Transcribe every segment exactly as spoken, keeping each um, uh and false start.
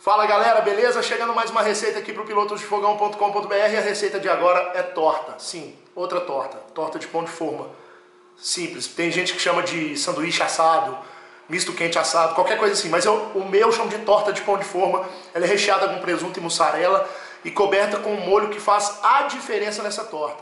Fala galera, beleza? Chegando mais uma receita aqui para o pilotos de fogão ponto com ponto br. A receita de agora é torta, sim, outra torta, torta de pão de forma. Simples, tem gente que chama de sanduíche assado, misto quente assado, qualquer coisa assim, mas eu, o meu chamo de torta de pão de forma. Ela é recheada com presunto e mussarela e coberta com um molho que faz a diferença nessa torta.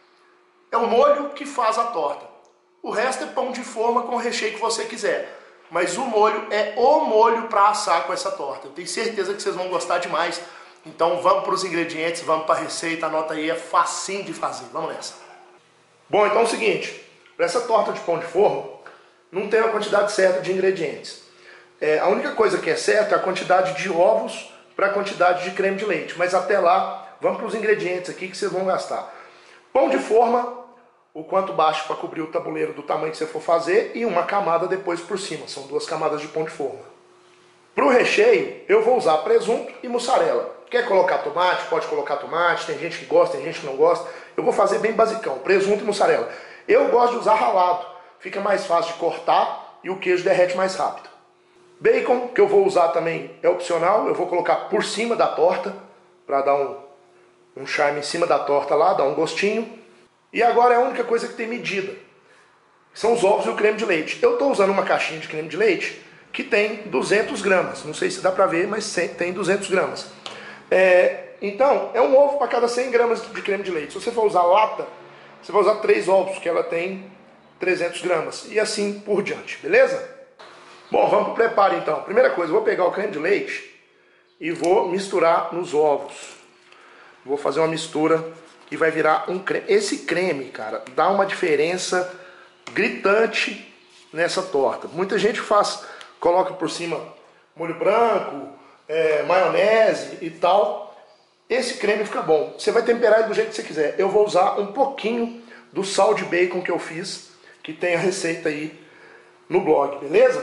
É o molho que faz a torta. O resto é pão de forma com o recheio que você quiser. Mas o molho é o molho para assar com essa torta. Eu tenho certeza que vocês vão gostar demais. Então vamos para os ingredientes, vamos para a receita, anota aí, é facinho de fazer. Vamos nessa. Bom, então é o seguinte, para essa torta de pão de forma, não tem a quantidade certa de ingredientes. É, a única coisa que é certa é a quantidade de ovos para a quantidade de creme de leite. Mas até lá, vamos para os ingredientes aqui que vocês vão gastar. Pão de forma, o quanto baixo para cobrir o tabuleiro do tamanho que você for fazer, e uma camada depois por cima. São duas camadas de pão de forma. Para o recheio, eu vou usar presunto e mussarela. Quer colocar tomate? Pode colocar tomate. Tem gente que gosta, tem gente que não gosta. Eu vou fazer bem basicão, presunto e mussarela. Eu gosto de usar ralado. Fica mais fácil de cortar e o queijo derrete mais rápido. Bacon, que eu vou usar também, é opcional. Eu vou colocar por cima da torta, para dar um, um charme em cima da torta lá, dar um gostinho. E agora é a única coisa que tem medida. São os ovos e o creme de leite. Eu estou usando uma caixinha de creme de leite que tem duzentos gramas. Não sei se dá para ver, mas tem duzentos gramas. É, então, é um ovo para cada cem gramas de creme de leite. Se você for usar lata, você vai usar três ovos, que ela tem trezentos gramas. E assim por diante, beleza? Bom, vamos para o preparo então. Primeira coisa, eu vou pegar o creme de leite e vou misturar nos ovos. Vou fazer uma mistura que vai virar um creme. Esse creme, cara, dá uma diferença gritante nessa torta. Muita gente faz, coloca por cima molho branco, é, maionese e tal. Esse creme fica bom. Você vai temperar ele do jeito que você quiser. Eu vou usar um pouquinho do sal de bacon que eu fiz, que tem a receita aí no blog, beleza?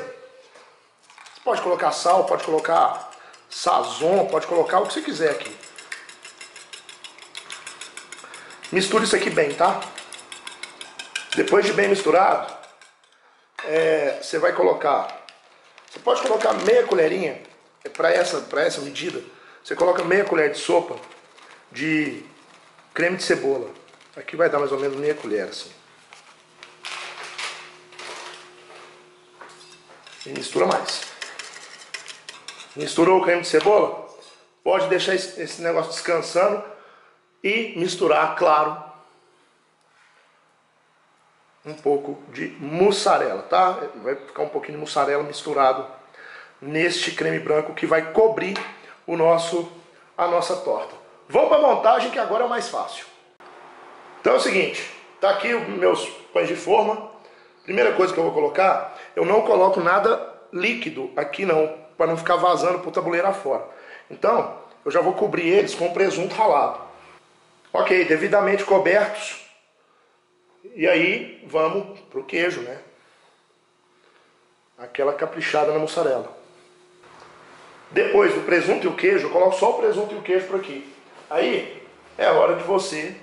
Você pode colocar sal, pode colocar sazon, pode colocar o que você quiser aqui. Misture isso aqui bem, tá? Depois de bem misturado, é, você vai colocar... Você pode colocar meia colherinha, para essa, para essa medida, você coloca meia colher de sopa de creme de cebola. Aqui vai dar mais ou menos meia colher, assim. E mistura mais. Misturou o creme de cebola? Pode deixar esse, esse negócio descansando e misturar, claro, um pouco de mussarela, tá? Vai ficar um pouquinho de mussarela misturado neste creme branco que vai cobrir o nosso, a nossa torta. Vamos para a montagem, que agora é o mais fácil. Então é o seguinte, tá aqui os meus pães de forma. Primeira coisa que eu vou colocar, eu não coloco nada líquido aqui não, para não ficar vazando para o tabuleiro afora. Então, eu já vou cobrir eles com presunto ralado. Ok, devidamente cobertos. E aí vamos pro queijo, né? Aquela caprichada na mussarela. Depois do presunto e o queijo, eu coloco só o presunto e o queijo por aqui. Aí é hora de você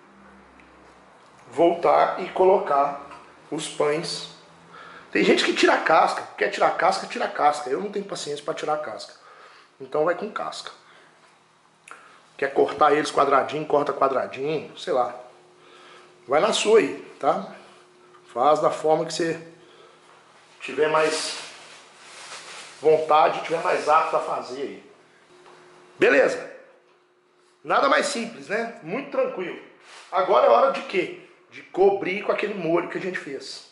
voltar e colocar os pães. Tem gente que tira a casca. Quer tirar a casca, tira a casca. Eu não tenho paciência para tirar a casca. Então vai com casca. Quer cortar eles quadradinho, corta quadradinho, sei lá. Vai na sua aí, tá? Faz da forma que você tiver mais vontade, tiver mais apto a fazer aí. Beleza. Nada mais simples, né? Muito tranquilo. Agora é hora de quê? De cobrir com aquele molho que a gente fez.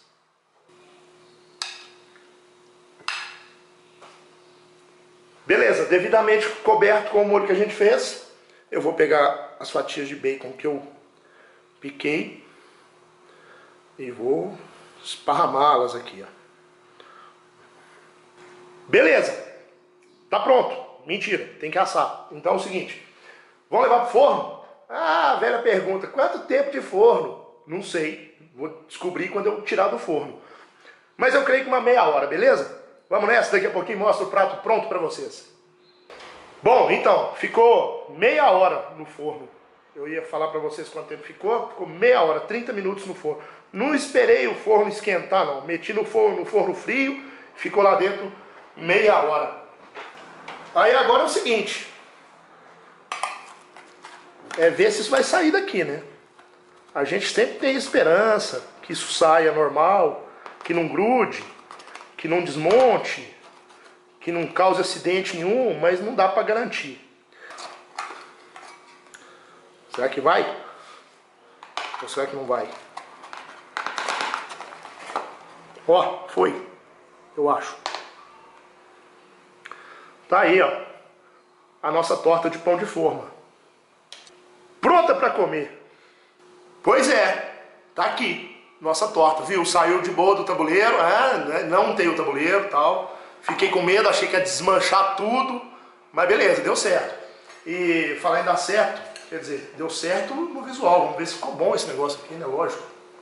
Beleza, devidamente coberto com o molho que a gente fez. Eu vou pegar as fatias de bacon que eu piquei e vou esparramá-las aqui, ó. Beleza, tá pronto. Mentira, tem que assar. Então é o seguinte, vamos levar pro forno? Ah, velha pergunta, quanto tempo de forno? Não sei, vou descobrir quando eu tirar do forno. Mas eu creio que uma meia hora, beleza? Vamos nessa, daqui a pouquinho mostro o prato pronto para vocês. Bom, então, ficou meia hora no forno. Eu ia falar para vocês quanto tempo ficou. Ficou meia hora, trinta minutos no forno. Não esperei o forno esquentar, não. Meti no forno, no forno frio, ficou lá dentro meia hora. Aí agora é o seguinte, é ver se isso vai sair daqui, né? A gente sempre tem esperança que isso saia normal, que não grude, que não desmonte, que não cause acidente nenhum, mas não dá para garantir. Será que vai? Ou será que não vai? Ó, foi. Eu acho. Tá aí, ó. A nossa torta de pão de forma. Pronta para comer. Pois é. Tá aqui. Nossa torta, viu? Saiu de boa do tabuleiro. É, não tem o tabuleiro e tal. Fiquei com medo, achei que ia desmanchar tudo. Mas beleza, deu certo. E falar em dar certo, quer dizer, deu certo no visual. Vamos ver se ficou bom esse negócio aqui, né? Lógico.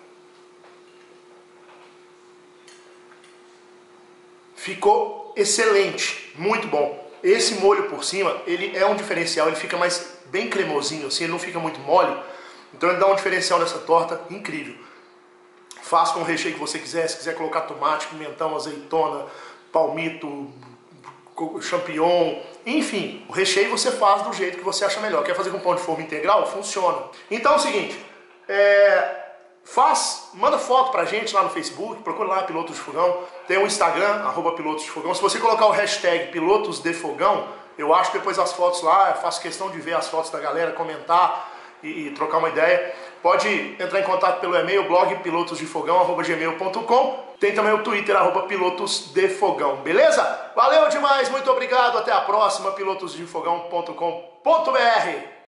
Ficou excelente, muito bom. Esse molho por cima, ele é um diferencial, ele fica mais bem cremosinho, assim, ele não fica muito mole. Então ele dá um diferencial nessa torta incrível. Faça com o recheio que você quiser, se quiser colocar tomate, pimentão, azeitona, palmito, champignon, enfim, o recheio você faz do jeito que você acha melhor. Quer fazer com pão de forma integral? Funciona. Então é o seguinte, é... Faz, manda foto pra gente lá no Facebook, procura lá Pilotos de Fogão, tem o Instagram, arroba Pilotos de Fogão. Se você colocar o hashtag Pilotos de Fogão, eu acho que depois as fotos lá, eu faço questão de ver as fotos da galera, comentar e, e trocar uma ideia. Pode entrar em contato pelo e-mail, blog pilotosdefogão, arroba gmail ponto com. Tem também o Twitter, arroba Pilotos de Fogão, beleza? Valeu demais, muito obrigado, até a próxima, pilotosdefogão ponto com ponto br.